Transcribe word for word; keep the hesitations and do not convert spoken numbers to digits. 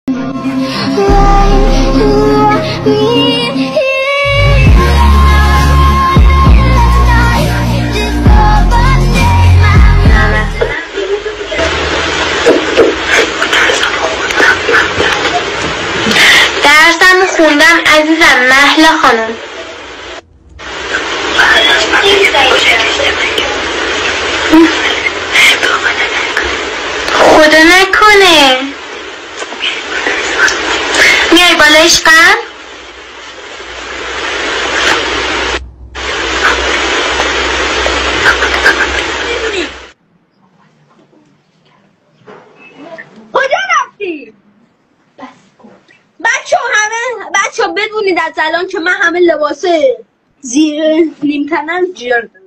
درسم خوندم عزیزم مهلا خانم. خدا نکنه. میای بالا عشقم؟ کجا رفتی؟ بچه همه بچه بدونید از الان که من همه لباسه زیر نیمتنم جر دارم.